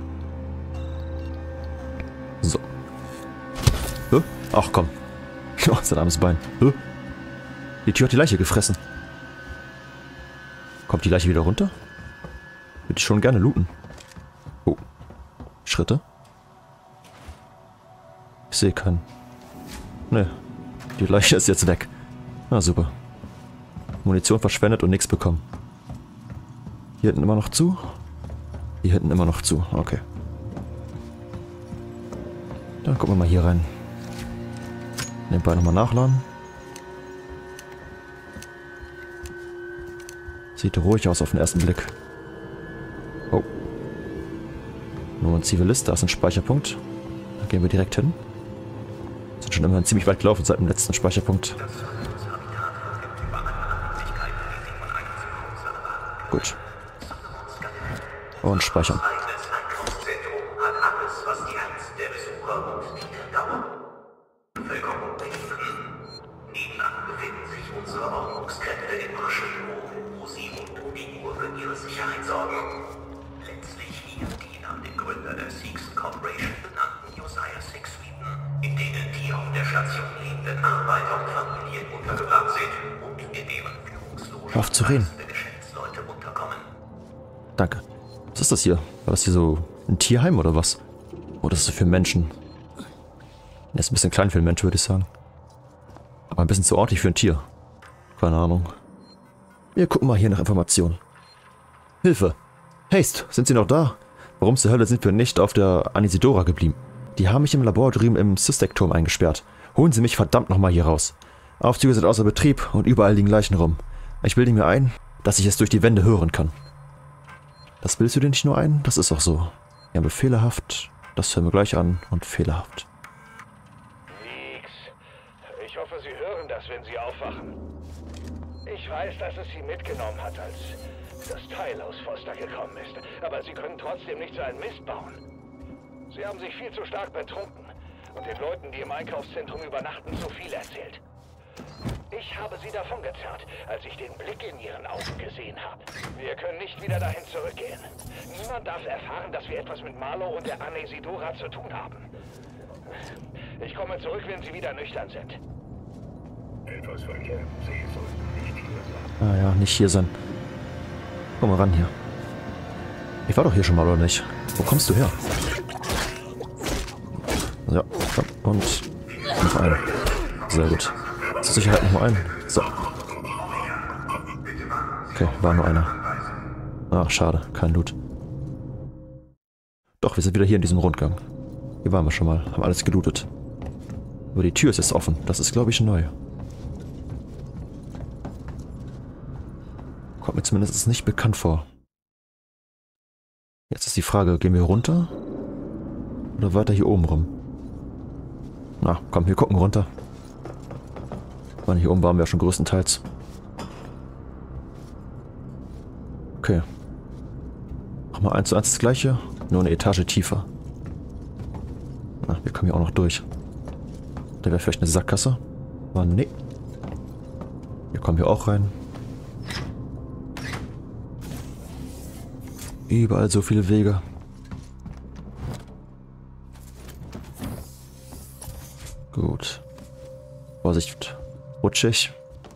So. Hä? Ach komm. Oh, sein armes Bein. Hä? Die Tür hat die Leiche gefressen. Kommt die Leiche wieder runter? Würde ich schon gerne looten. Oh. Schritte? Ich sehe keinen. Ne. Die Leiche ist jetzt weg. Na super. Munition verschwendet und nichts bekommen. Hier hinten immer noch zu. Hier hinten immer noch zu. Okay. Dann gucken wir mal hier rein. Nebenbei nochmal nachladen. Sieht ruhig aus auf den ersten Blick. Oh. Nur ein Zivilist, da ist ein Speicherpunkt. Da gehen wir direkt hin. Sind schon immerhin ziemlich weit gelaufen seit dem letzten Speicherpunkt. Gut. Und speichern. Nebenan befinden sich unsere Ordnungskräfte in Maschenrohr, wo sie rund um die Uhr für ihre Sicherheit sorgen. Letztlich hier die nach dem Gründer der Seegson Corporation benannten Josiah Six Suiten, in denen die auf der Station lebenden Arbeiter und Familien untergebracht sind und in deren Führungslogen auf zu reden. Geschäftsleute unterkommen. Danke. Was ist das hier? War das hier so ein Tierheim oder was? Oder ist das für Menschen? Das ist ein bisschen klein für einen Mensch, würde ich sagen. Aber ein bisschen zu ordentlich für ein Tier. Keine Ahnung. Wir gucken mal hier nach Informationen. Hilfe! Haste, sind Sie noch da? Warum zur Hölle sind wir nicht auf der Anisidora geblieben? Die haben mich im Labor drüben im Systec-Turm eingesperrt. Holen Sie mich verdammt nochmal hier raus. Aufzüge sind außer Betrieb und überall liegen Leichen rum. Ich bilde mir ein, dass ich es durch die Wände hören kann. Das bildest du dir nicht nur ein? Das ist auch so. Ja, befehlerhaft. Das hören wir gleich an. Und fehlerhaft. Nix. Ich hoffe, Sie hören das, wenn Sie aufwachen. Ich weiß, dass es Sie mitgenommen hat, als das Teil aus Foster gekommen ist. Aber Sie können trotzdem nicht so einen Mist bauen. Sie haben sich viel zu stark betrunken und den Leuten, die im Einkaufszentrum übernachten, zu viel erzählt. Ich habe Sie davongezerrt, als ich den Blick in Ihren Augen gesehen habe. Wir können nicht wieder dahin zurückgehen. Niemand darf erfahren, dass wir etwas mit Marlow und der Anisidora zu tun haben. Ich komme zurück, wenn Sie wieder nüchtern sind. Etwas Verkehr. Sie sollten nicht hier sein. Ah ja, nicht hier sein. Komm mal ran hier. Ich war doch hier schon mal, oder nicht? Wo kommst du her? Ja, und noch einen. Sehr gut. Zur Sicherheit noch mal einen. So. Okay, war nur einer. Ach, schade. Kein Loot. Doch, wir sind wieder hier in diesem Rundgang. Hier waren wir schon mal. Haben alles gelootet. Aber die Tür ist jetzt offen. Das ist, glaube ich, neu. Kommt mir zumindest nicht bekannt vor. Jetzt ist die Frage, gehen wir runter? Oder weiter hier oben rum? Na, komm, wir gucken runter. Ich meine, hier oben waren wir ja schon größtenteils. Okay. Mach mal 1:1 das gleiche, nur eine Etage tiefer. Na, wir kommen hier auch noch durch. Da wäre vielleicht eine Sackgasse. Aber nee. Hier kommen wir auch rein. Überall so viele Wege. Gut. Vorsicht. Rutschig.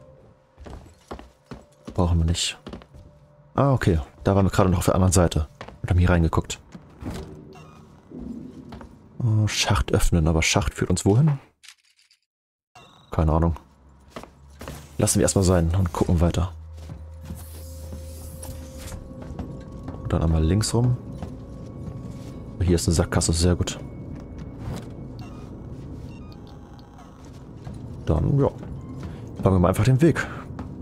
Brauchen wir nicht. Ah, okay. Da waren wir gerade noch auf der anderen Seite. Und haben hier reingeguckt. Oh, Schacht öffnen. Aber Schacht führt uns wohin? Keine Ahnung. Lassen wir erstmal sein und gucken weiter. Und dann einmal links rum. Hier ist eine Sackgasse. Sehr gut. Dann, ja. Fangen wir mal einfach den Weg.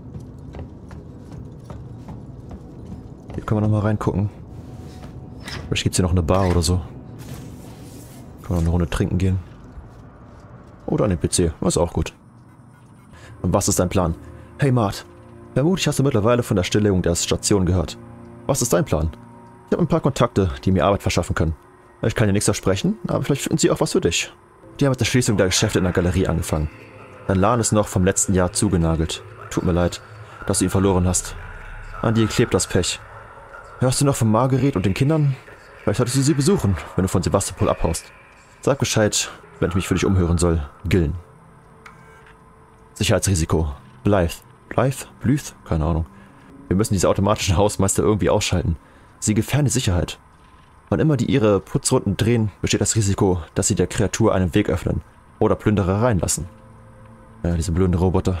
Hier können wir nochmal reingucken. Vielleicht gibt es hier noch eine Bar oder so. Können wir noch eine Runde trinken gehen. Oder an den PC. Das ist auch gut. Und was ist dein Plan? Hey Mart. Vermutlich hast du mittlerweile von der Stilllegung der Station gehört. Was ist dein Plan? Ich habe ein paar Kontakte, die mir Arbeit verschaffen können. Ich kann dir nichts versprechen, aber vielleicht finden sie auch was für dich. Die haben mit der Schließung der Geschäfte in der Galerie angefangen. Dein Laden ist noch vom letzten Jahr zugenagelt. Tut mir leid, dass du ihn verloren hast. An dir klebt das Pech. Hörst du noch von Margaret und den Kindern? Vielleicht solltest du sie besuchen, wenn du von Sevastopol abhaust. Sag Bescheid, wenn ich mich für dich umhören soll. Gillen. Sicherheitsrisiko. Blythe. Blythe? Keine Ahnung. Wir müssen diese automatischen Hausmeister irgendwie ausschalten. Sie gefährden die Sicherheit. Wann immer die ihre Putzrunden drehen, besteht das Risiko, dass sie der Kreatur einen Weg öffnen oder Plünderer reinlassen. Ja, diese blöden Roboter.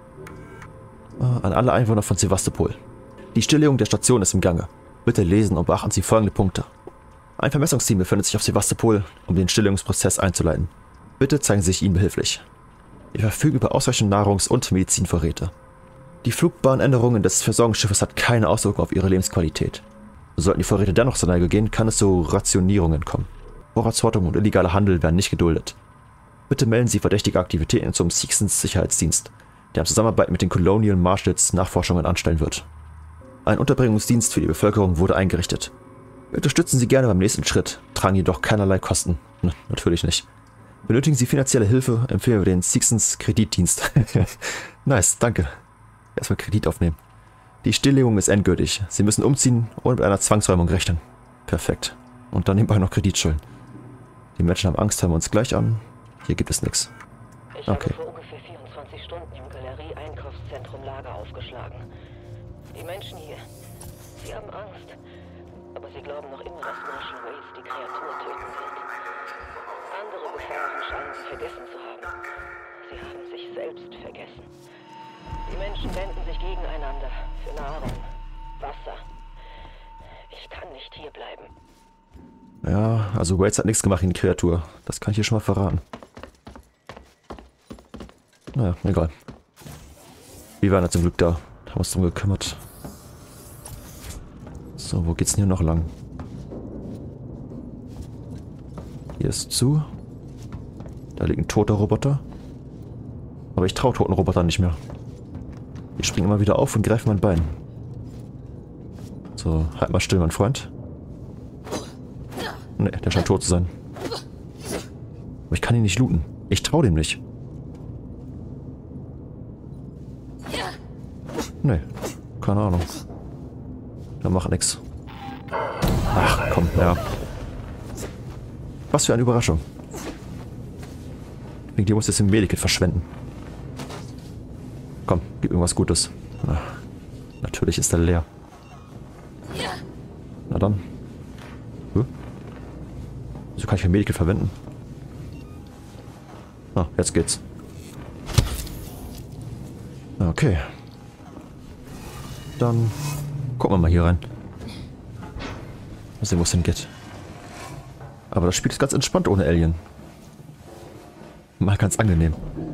An alle Einwohner von Sevastopol. Die Stilllegung der Station ist im Gange. Bitte lesen und beachten Sie folgende Punkte. Ein Vermessungsteam befindet sich auf Sevastopol, um den Stilllegungsprozess einzuleiten. Bitte zeigen Sie sich ihnen behilflich. Wir verfügen über ausreichend Nahrungs- und Medizinvorräte. Die Flugbahnänderungen des Versorgungsschiffes hat keine Auswirkung auf ihre Lebensqualität. Sollten die Vorräte dennoch zur Neige gehen, kann es zu Rationierungen kommen. Vorratshortung und illegaler Handel werden nicht geduldet. Bitte melden Sie verdächtige Aktivitäten zum Seegsons Sicherheitsdienst, der in Zusammenarbeit mit den Colonial Marshals Nachforschungen anstellen wird. Ein Unterbringungsdienst für die Bevölkerung wurde eingerichtet. Wir unterstützen Sie gerne beim nächsten Schritt, tragen jedoch keinerlei Kosten. Natürlich nicht. Benötigen Sie finanzielle Hilfe? Empfehlen wir den Sixens Kreditdienst. Nice, danke. Erstmal Kredit aufnehmen. Die Stilllegung ist endgültig. Sie müssen umziehen und mit einer Zwangsräumung rechnen. Perfekt. Und dann nebenbei noch Kredit schulden. Die Menschen haben Angst, hören wir uns gleich an. Hier gibt es nichts. Ich Okay. habe vor ungefähr 24 Stunden im Galerie-Einkaufszentrum Lager aufgeschlagen. Die Menschen hier, sie haben Angst. Aber sie glauben noch immer, dass Marshal Waits die Kreatur töten wird. Andere Gefahren scheinen sie vergessen zu haben. Sie haben sich selbst vergessen. Die Menschen wenden sich gegeneinander für Nahrung, Wasser. Ich kann nicht hier bleiben. Ja, also Waits hat nichts gemacht gegen die Kreatur. Das kann ich hier schon mal verraten. Naja, egal. Wir waren ja zum Glück da. Haben uns drum gekümmert. So, wo geht's denn hier noch lang? Hier ist zu. Da liegt ein toter Roboter. Aber ich traue toten Robotern nicht mehr. Die springen immer wieder auf und greifen mein Bein. So, halt mal still, mein Freund. Ne, der scheint tot zu sein. Aber ich kann ihn nicht looten. Ich traue dem nicht. Ne, keine Ahnung. Da macht nix. Ach, komm, ja. Was für eine Überraschung. Wegen dir muss jetzt ein Medikit verschwenden. Komm, gib irgendwas Gutes. Ach, natürlich ist er leer. Na dann. Wieso kann ich kein Medikit verwenden? Ah, jetzt geht's. Okay. Dann gucken wir mal hier rein. Mal sehen, wo es hingeht. Aber das Spiel ist ganz entspannt ohne Alien. Mal ganz angenehm.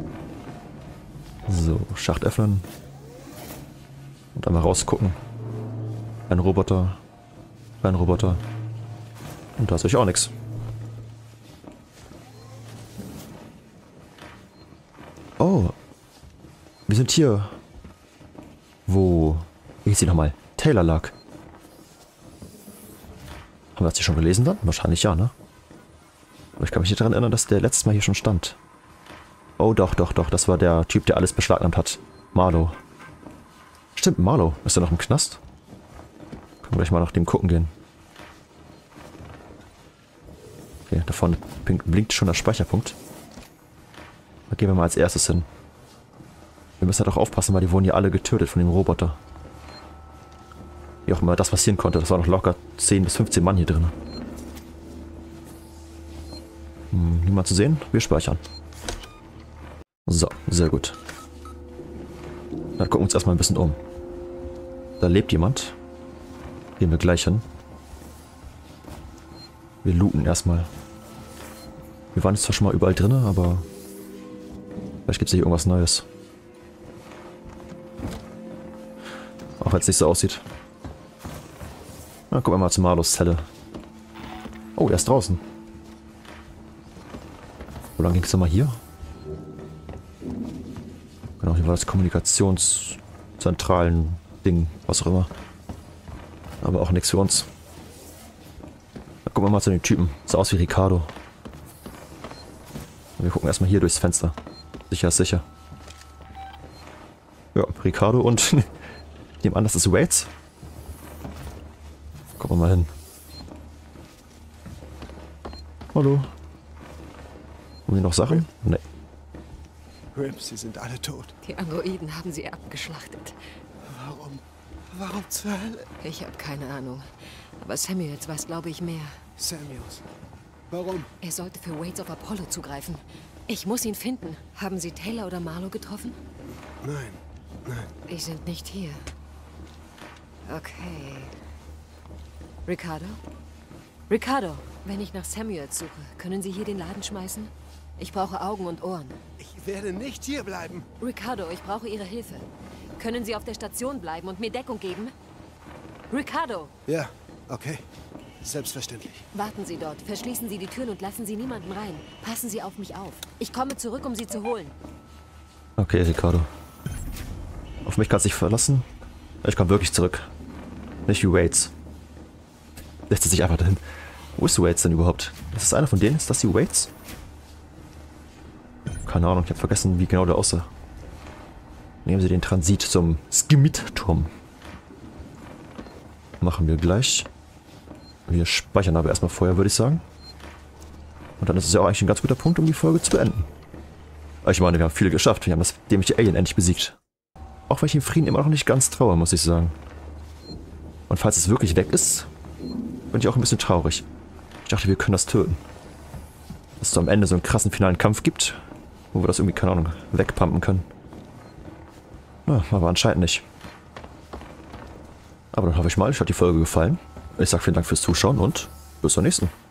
So, Schacht öffnen. Und einmal rausgucken. Ein Roboter. Ein Roboter. Und da ist euch auch nichts. Oh. Wir sind hier. Wo? Wie hieß sie nochmal? Taylor lag. Haben wir das hier schon gelesen dann? Wahrscheinlich ja, ne? Aber ich kann mich nicht daran erinnern, dass der letztes Mal hier schon stand. Oh, doch. Das war der Typ, der alles beschlagnahmt hat. Marlow. Stimmt, Marlow. Ist er noch im Knast? Können wir gleich mal nach dem gucken gehen. Okay, da vorne blinkt schon der Speicherpunkt. Da gehen wir mal als erstes hin. Wir müssen halt auch aufpassen, weil die wurden ja alle getötet von dem Roboter. Wie auch immer das passieren konnte. Das waren noch locker 10 bis 15 Mann hier drin. Niemand zu sehen? Wir speichern. So, sehr gut. Dann gucken wir uns erstmal ein bisschen um. Da lebt jemand. Gehen wir gleich hin. Wir looten erstmal. Wir waren jetzt zwar schon mal überall drin, aber vielleicht gibt es hier irgendwas Neues. Auch wenn es nicht so aussieht. Na, gucken wir mal zu Marlows Zelle. Oh, er ist draußen. Wo lang ging es denn mal hier? Genau, hier war das Kommunikationszentralen Ding, was auch immer. Aber auch nichts für uns. Dann gucken wir mal zu den Typen. Sah aus wie Ricardo. Wir gucken erstmal hier durchs Fenster. Sicher ist sicher. Ja, Ricardo und nehmen an, das ist Waits. Gucken wir mal hin. Hallo. Haben wir noch Sachen? Nee. Rip, sie sind alle tot. Die Androiden haben sie abgeschlachtet. Warum? Warum zur Hölle? Ich habe keine Ahnung. Aber Samuels weiß, glaube ich, mehr. Samuels. Warum? Er sollte für Waits auf Apollo zugreifen. Ich muss ihn finden. Haben Sie Taylor oder Marlow getroffen? Nein. Die sind nicht hier. Okay. Ricardo? Ricardo, wenn ich nach Samuels suche, können Sie hier den Laden schmeißen? Ich brauche Augen und Ohren. Ich werde nicht hier bleiben. Ricardo, ich brauche Ihre Hilfe. Können Sie auf der Station bleiben und mir Deckung geben? Ricardo! Ja, okay. Selbstverständlich. Warten Sie dort, verschließen Sie die Türen und lassen Sie niemanden rein. Passen Sie auf mich auf. Ich komme zurück, um Sie zu holen. Okay, Ricardo. Auf mich kannst du dich verlassen. Ich komme wirklich zurück. Nicht wie Waits. Lässt er sich einfach dahin. Wo ist Waits denn überhaupt? Ist das einer von denen? Ist das die Waits? Keine Ahnung, ich habe vergessen, wie genau der aussah. Nehmen Sie den Transit zum Skimit-Turm. Machen wir gleich. Wir speichern aber erstmal vorher, würde ich sagen. Und dann ist es ja auch eigentlich ein ganz guter Punkt, um die Folge zu beenden. Ich meine, wir haben viel geschafft. Wir haben das dämliche Alien endlich besiegt. Auch wenn ich dem Frieden immer noch nicht ganz traue, muss ich sagen. Und falls es wirklich weg ist, bin ich auch ein bisschen traurig. Ich dachte, wir können das töten. Dass es am Ende so einen krassen finalen Kampf gibt, wo wir das irgendwie, keine Ahnung, wegpumpen können. Ja, aber anscheinend nicht. Aber dann hoffe ich mal, euch hat die Folge gefallen. Ich sage vielen Dank fürs Zuschauen und bis zur nächsten.